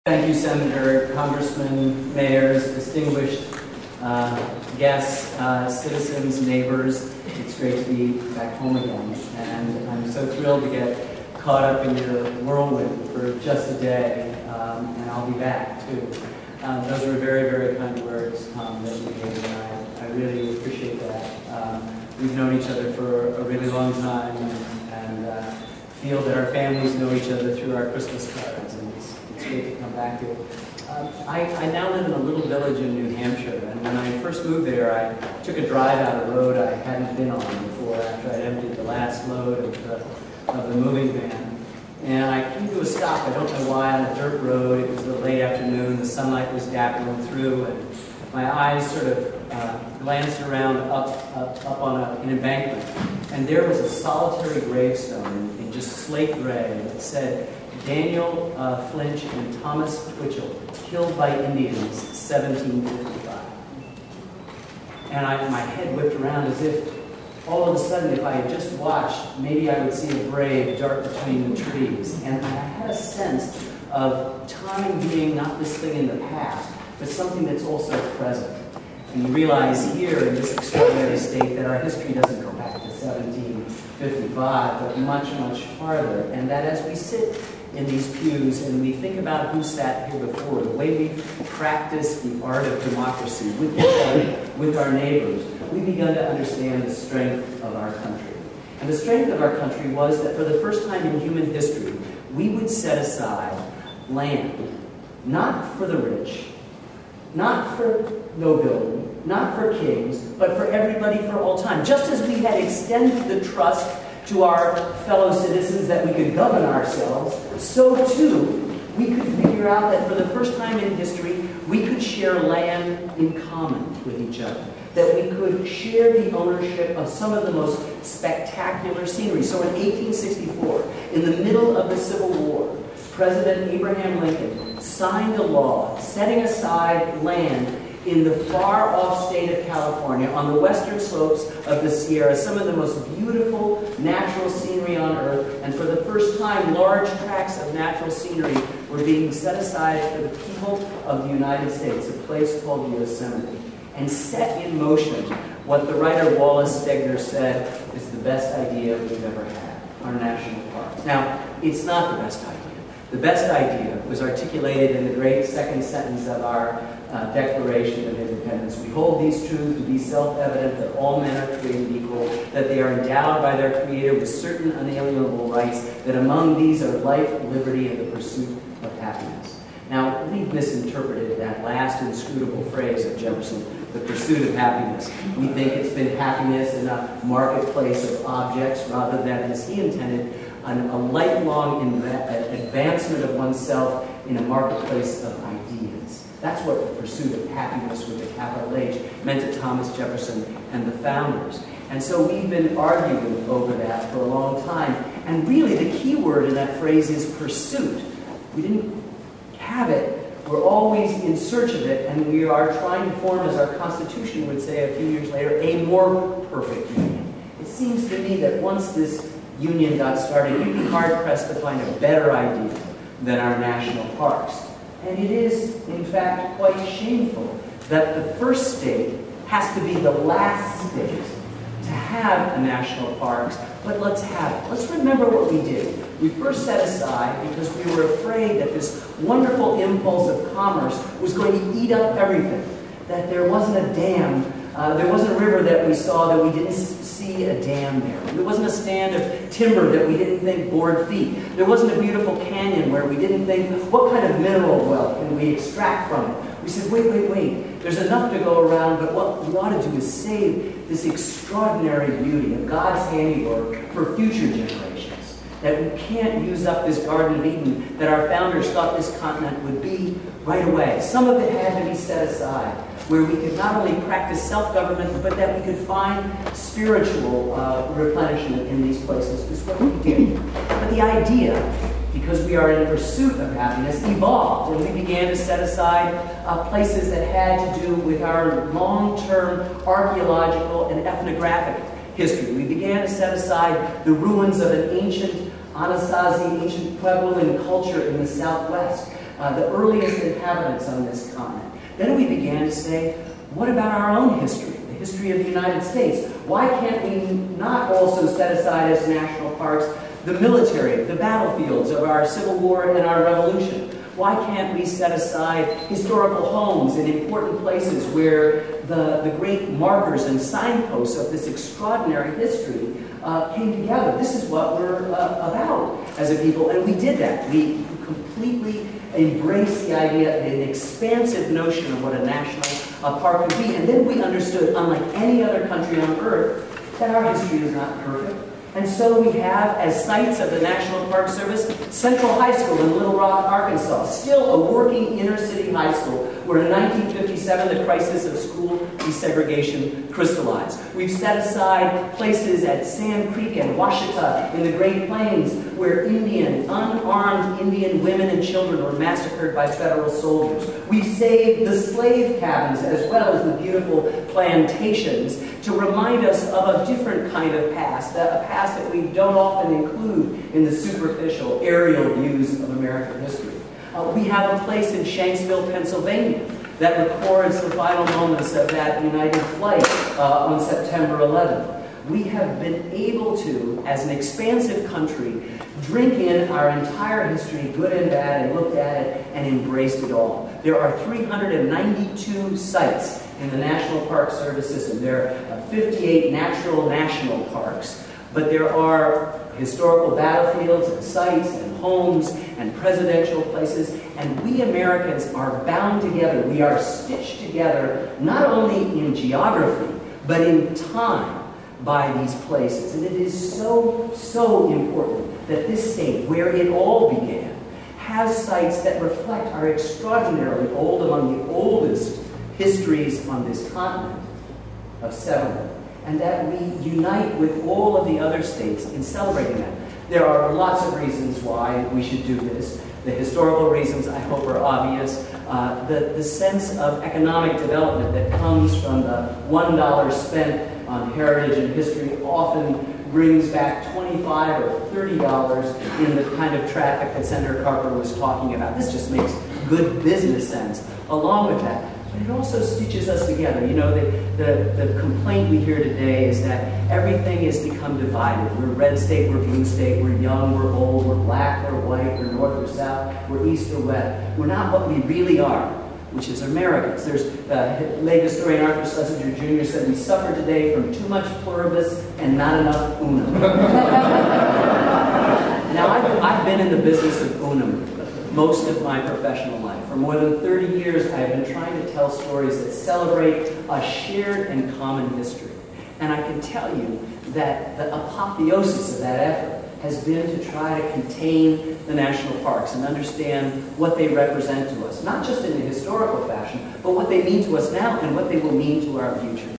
Thank you, Senator, Congressmen, mayors, distinguished guests, citizens, neighbors. It's great to be back home again, and I'm so thrilled to get caught up in your whirlwind for just a day, and I'll be back too. Those were very, very kind words, Tom, that you gave, and I really appreciate that. We've known each other for a really long time, and feel that our families know each other through our Christmas cards, and it's great to come back to. I now live in a little village in New Hampshire, and when I first moved there, I took a drive out a road I hadn't been on before after I'd emptied the last load of the moving van. And I came to a stop, I don't know why, on a dirt road. It was the late afternoon, the sunlight was dappling through, and my eyes sort of glanced around up on an embankment. And there was a solitary gravestone in just slate gray that said, Daniel Flinch and Thomas Twitchell, killed by Indians, 1755. And my head whipped around as if all of a sudden, if I had just watched, maybe I would see a grave dark between the trees. And I had a sense of time being not this thing in the past, but something that's also present. And you realize here in this extraordinary state that our history doesn't go back to 1755, but much, much farther. And that as we sit in these pews and we think about who sat here before, the way we practice the art of democracy with our neighbors, we've begun to understand the strength of our country. And the strength of our country was that for the first time in human history, we would set aside land, not for the rich, not for nobility, not for kings, but for everybody for all time. Just as we had extended the trust to our fellow citizens that we could govern ourselves, so too we could figure out that for the first time in history, we could share land in common with each other, that we could share the ownership of some of the most spectacular scenery. So in 1864, in the middle of the Civil War, President Abraham Lincoln signed a law setting aside land in the far-off state of California, on the western slopes of the Sierra, some of the most beautiful natural scenery on earth, and for the first time, large tracts of natural scenery were being set aside for the people of the United States, a place called Yosemite, and set in motion what the writer Wallace Stegner said is the best idea we've ever had, our national parks. Now, it's not the best idea. The best idea was articulated in the great second sentence of our Declaration of Independence. We hold these truths to be self-evident that all men are created equal, that they are endowed by their Creator with certain unalienable rights, that among these are life, liberty, and the pursuit of happiness. Now, we've misinterpreted that last inscrutable phrase of Jefferson, the pursuit of happiness. We think it's been happiness in a marketplace of objects rather than, as he intended, a lifelong advancement of oneself in a marketplace of ideas. That's what the pursuit of happiness with a capital H meant to Thomas Jefferson and the founders. And so we've been arguing over that for a long time. And really the key word in that phrase is pursuit. We didn't have it. We're always in search of it, and we are trying to form, as our Constitution would say a few years later, a more perfect union. It seems to me that once this union got started, you'd be hard-pressed to find a better idea than our national parks. And it is, in fact, quite shameful that the first state has to be the last state to have a national parks, but let's have it. Let's remember what we did. We first set aside because we were afraid that this wonderful impulse of commerce was going to eat up everything, that there wasn't a dam, there wasn't a river that we saw that we didn't see a dam there. There wasn't a stand of timber that we didn't think bored feet. There wasn't a beautiful canyon where we didn't think, what kind of mineral wealth can we extract from it? We said, wait, there's enough to go around, but what we ought to do is save this extraordinary beauty of God's handiwork for future generations. That we can't use up this Garden of Eden that our founders thought this continent would be right away. Some of it had to be set aside, where we could not only practice self-government, but that we could find spiritual replenishment in these places. This is what we did. But the idea, because we are in pursuit of happiness, evolved, and we began to set aside places that had to do with our long-term archaeological and ethnographic history. We began to set aside the ruins of an ancient Anasazi, ancient Puebloan culture in the Southwest. the earliest inhabitants on this continent. Then we began to say, what about our own history, the history of the United States? Why can't we not also set aside as national parks the military, the battlefields of our Civil War and our Revolution? Why can't we set aside historical homes in important places where the great markers and signposts of this extraordinary history came together? This is what we're about as a people, and we did that. We completely embraced the idea, an expansive notion of what a national park could be, and then we understood, unlike any other country on earth, that our history is not perfect. And so we have, as sites of the National Park Service, Central High School in Little Rock, Arkansas, still a working inner-city high school, where in 1957 the crisis of school desegregation crystallized. We've set aside places at Sand Creek and Washita in the Great Plains, where unarmed Indian women and children were massacred by federal soldiers. We've saved the slave cabins as well as the beautiful plantations to remind us of a different kind of past, a past that we don't often include in the superficial aerial views of American history. We have a place in Shanksville, Pennsylvania, that records the final moments of that United flight on September 11th. We have been able to, as an expansive country, drink in our entire history, good and bad, and looked at it and embraced it all. There are 392 sites in the National Park Service system. There are 58 natural national parks, but there are historical battlefields and sites and homes and presidential places, and we Americans are bound together. We are stitched together not only in geography, but in time by these places. And it is so, so important that this state, where it all began, has sites that reflect our extraordinarily old, among the oldest histories on this continent of settlement, and that we unite with all of the other states in celebrating that. There are lots of reasons why we should do this. The historical reasons, I hope, are obvious. The sense of economic development that comes from the $1 spent on heritage and history often brings back $25 or $30 in the kind of traffic that Senator Carper was talking about. This just makes good business sense along with that. But it also stitches us together. You know, the complaint we hear today is that everything has become divided. We're red state, we're blue state, we're young, we're old, we're black, we're white, we're north or south, we're east or west. We're not what we really are, which is Americans. There's late historian Arthur Schlesinger Jr. said, we suffer today from too much pluribus and not enough unum. Now, I've been in the business of unum most of my professional life. For more than 30 years, I have been trying to tell stories that celebrate a shared and common history. And I can tell you that the apotheosis of that effort has been to try to contain the national parks and understand what they represent to us, not just in a historical fashion, but what they mean to us now and what they will mean to our future.